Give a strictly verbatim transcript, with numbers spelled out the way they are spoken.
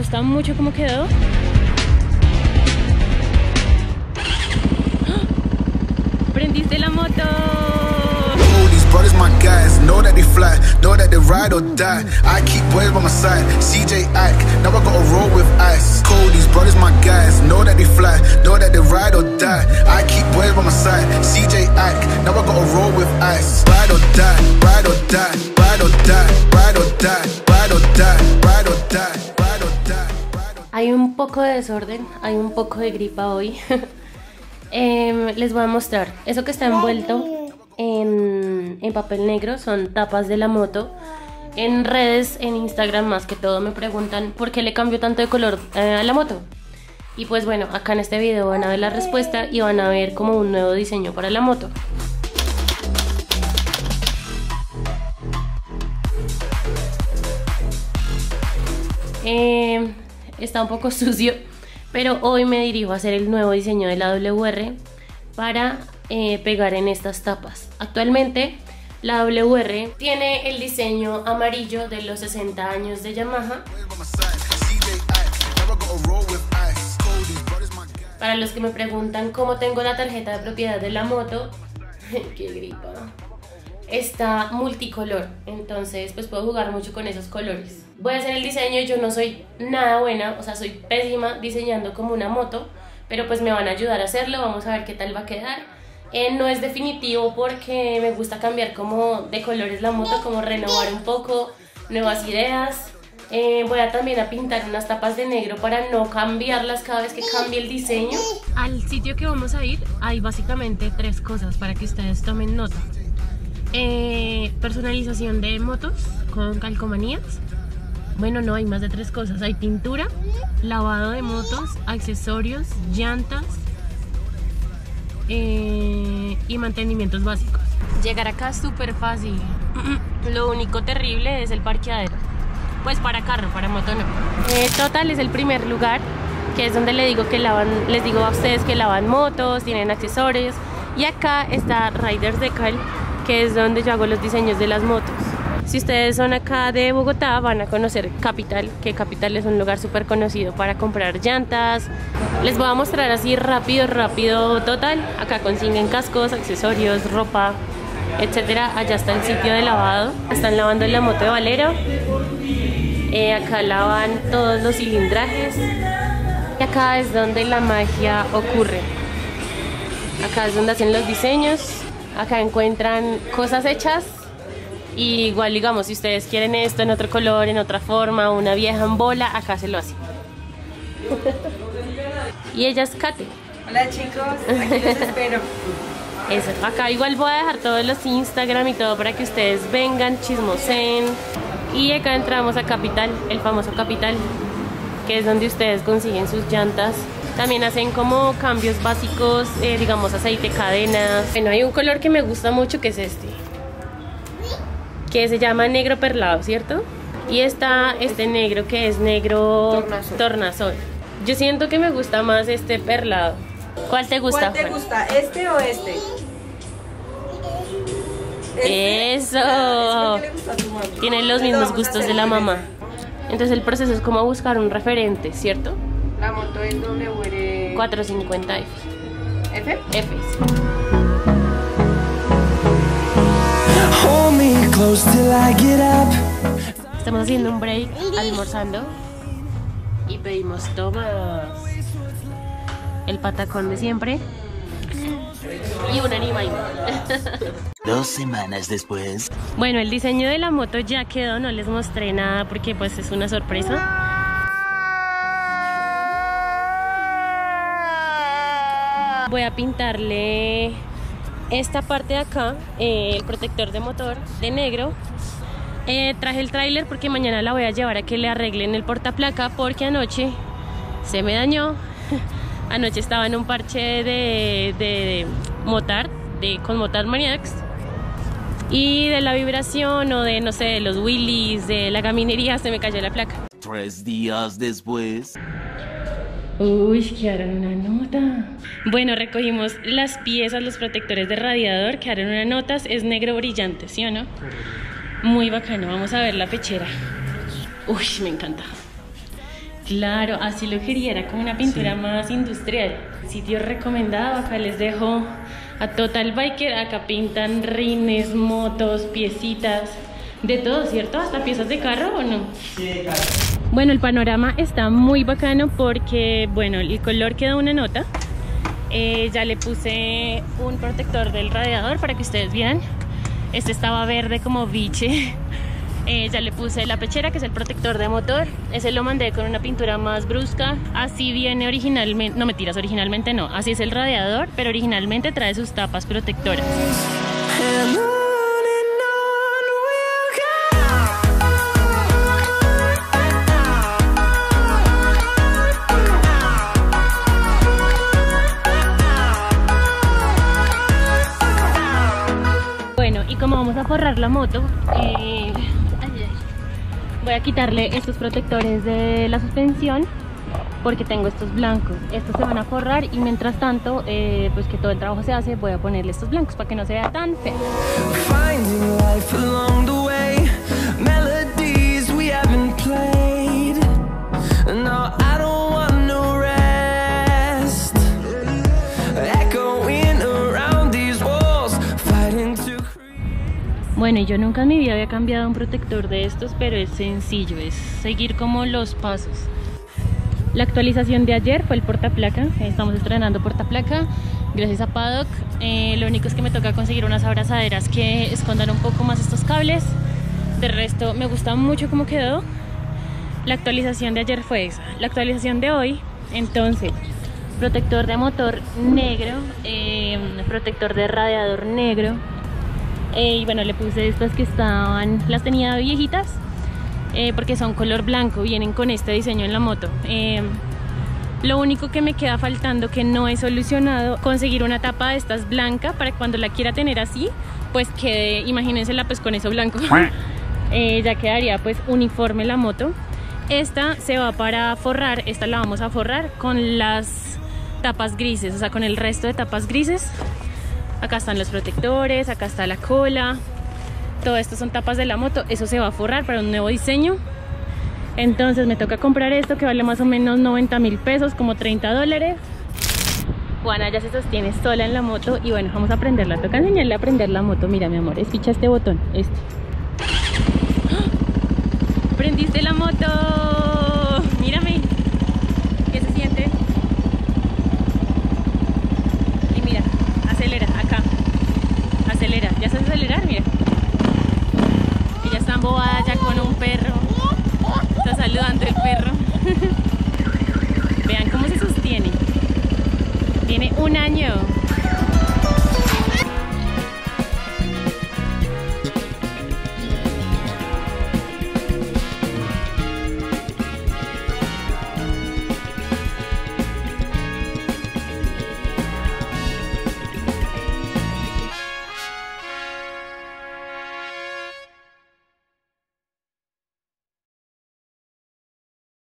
gusta mucho cómo quedó. ¡Prendiste la moto! Brothers my guys, know that they fly, know that they ride or die. I keep boys by my side, C J Ike, now I gotta roll with ice. Cody's brothers my guys, know that they fly, know that they ride or die. I keep boys by my side, C J Ike, now I gotta roll with ice. Ride or die, ride or die, ride or die, ride or die, ride or die, ride or die, ride or die. Hay un poco de desorden, hay un poco de gripa hoy. eh, les voy a mostrar eso que está envuelto En, en papel negro, son tapas de la moto. En redes, en Instagram más que todo, me preguntan por qué le cambio tanto de color eh, a la moto. Y pues bueno, acá en este video van a ver la respuesta y van a ver como un nuevo diseño para la moto. eh, Está un poco sucio, pero hoy me dirijo a hacer el nuevo diseño de la W R para Eh, pegar en estas tapas. Actualmente la W R tiene el diseño amarillo de los sesenta años de Yamaha. Para los que me preguntan cómo tengo la tarjeta de propiedad de la moto, qué gripa, está multicolor, entonces pues puedo jugar mucho con esos colores. Voy a hacer el diseño y yo no soy nada buena, o sea, soy pésima diseñando como una moto, pero pues me van a ayudar a hacerlo. Vamos a ver qué tal va a quedar. Eh, no es definitivo porque me gusta cambiar como de colores la moto, como renovar un poco, nuevas ideas. Eh, voy a también a pintar unas tapas de negro para no cambiarlas cada vez que cambie el diseño. Al sitio que vamos a ir hay básicamente tres cosas para que ustedes tomen nota. Eh, personalización de motos con calcomanías. Bueno, no, hay más de tres cosas. Hay pintura, lavado de motos, accesorios, llantas, Eh, y mantenimientos básicos. Llegar acá es súper fácil. Lo único terrible es el parqueadero. Pues para carro, para moto no. eh, Total es el primer lugar, que es donde le digo que lavan, les digo a ustedes que lavan motos, tienen accesorios. Y acá está Riders Decal, que es donde yo hago los diseños de las motos. Si ustedes son acá de Bogotá, van a conocer Capital, que Capital es un lugar súper conocido para comprar llantas. Les voy a mostrar así rápido, rápido, total. Acá consiguen cascos, accesorios, ropa, etcétera. Allá está el sitio de lavado. Están lavando la moto de Valero. Eh, acá lavan todos los cilindrajes. Y acá es donde la magia ocurre. Acá es donde hacen los diseños. Acá encuentran cosas hechas. Y igual, digamos, si ustedes quieren esto en otro color, en otra forma, una vieja en bola, acá se lo hace. Y ella es Kate. Hola chicos, aquí los espero. Eso, acá igual voy a dejar todos los Instagram y todo para que ustedes vengan, chismosen. Y acá entramos a Capital, el famoso Capital, que es donde ustedes consiguen sus llantas. También hacen como cambios básicos, eh, digamos aceite, cadenas. Bueno, hay un color que me gusta mucho que es este, que se llama negro perlado, ¿cierto? Y está este negro que es negro Tornasol. tornasol. Yo siento que me gusta más este perlado. ¿Cuál te gusta, ¿Cuál te Juan? gusta? ¿Este o este? ¿Este? Eso. Ah, ¿es el que le gusta a tu mami? Tienen los Entonces mismos vamos a gustos hacer de la diferente. mamá. Entonces el proceso es como buscar un referente, ¿cierto? La moto es W R cuatrocientos cincuenta F. F. F. Hold me close till I get up. Estamos haciendo un break, almorzando. Y pedimos tomas. El patacón de siempre. Y un animal. Dos semanas después. Bueno, el diseño de la moto ya quedó. No les mostré nada porque pues es una sorpresa. Voy a pintarle esta parte de acá, eh, el protector de motor de negro. Eh, traje el tráiler porque mañana la voy a llevar a que le arreglen el portaplaca porque anoche se me dañó. Anoche estaba en un parche de, de, de Motard, de, con Motard Maniacs, y de la vibración o de, no sé, de los wheelies, de la caminería, se me cayó la placa. Tres días después. Uy, quedaron una nota. Bueno, recogimos las piezas, los protectores de radiador, quedaron unas notas, es negro brillante, ¿sí o no? Muy bacano, vamos a ver la pechera. Uy, me encanta. Claro, así lo quería, era como una pintura sí. más industrial. Sitio recomendado, acá les dejo a Total Biker, acá pintan rines, motos, piecitas, de todo, ¿cierto? ¿Hasta piezas de carro o no? Sí, de carro. Bueno, el panorama está muy bacano porque, bueno, el color queda una nota. Eh, ya le puse un protector del radiador para que ustedes vean. Este estaba verde como biche. Eh, ya le puse la pechera, que es el protector de motor. Ese lo mandé con una pintura más brusca. Así viene originalmente, no mentiras, originalmente no. Así es el radiador, pero originalmente trae sus tapas protectoras. Bueno, y como vamos a forrar la moto, eh, voy a quitarle estos protectores de la suspensión porque tengo estos blancos. Estos se van a forrar y mientras tanto, eh, pues que todo el trabajo se hace, voy a ponerle estos blancos para que no se vea tan feo. Bueno, y yo nunca en mi vida había cambiado un protector de estos, pero es sencillo, es seguir como los pasos. La actualización de ayer fue el portaplaca, estamos estrenando portaplaca, gracias a Paddock. Eh, lo único es que me toca conseguir unas abrazaderas que escondan un poco más estos cables. De resto, me gusta mucho cómo quedó. La actualización de ayer fue esa. La actualización de hoy, entonces, protector de motor negro, eh, protector de radiador negro. Eh, y bueno, le puse estas que estaban, las tenía viejitas, eh, porque son color blanco, vienen con este diseño en la moto. Eh, lo único que me queda faltando, que no he solucionado, conseguir una tapa de estas blanca para que cuando la quiera tener así, pues quede, imagínensela pues con eso blanco. eh, ya quedaría pues uniforme la moto. Esta se va para forrar, esta la vamos a forrar con las tapas grises, o sea, con el resto de tapas grises. Acá están los protectores, acá está la cola. Todo esto son tapas de la moto. Eso se va a forrar para un nuevo diseño. Entonces me toca comprar esto que vale más o menos noventa mil pesos, como treinta dólares. Juana ya se sostiene sola en la moto y bueno, vamos a prenderla. Toca enseñarle a prender la moto. Mira, mi amor, espicha este botón, este. ¡Ah! ¡Prendiste la moto!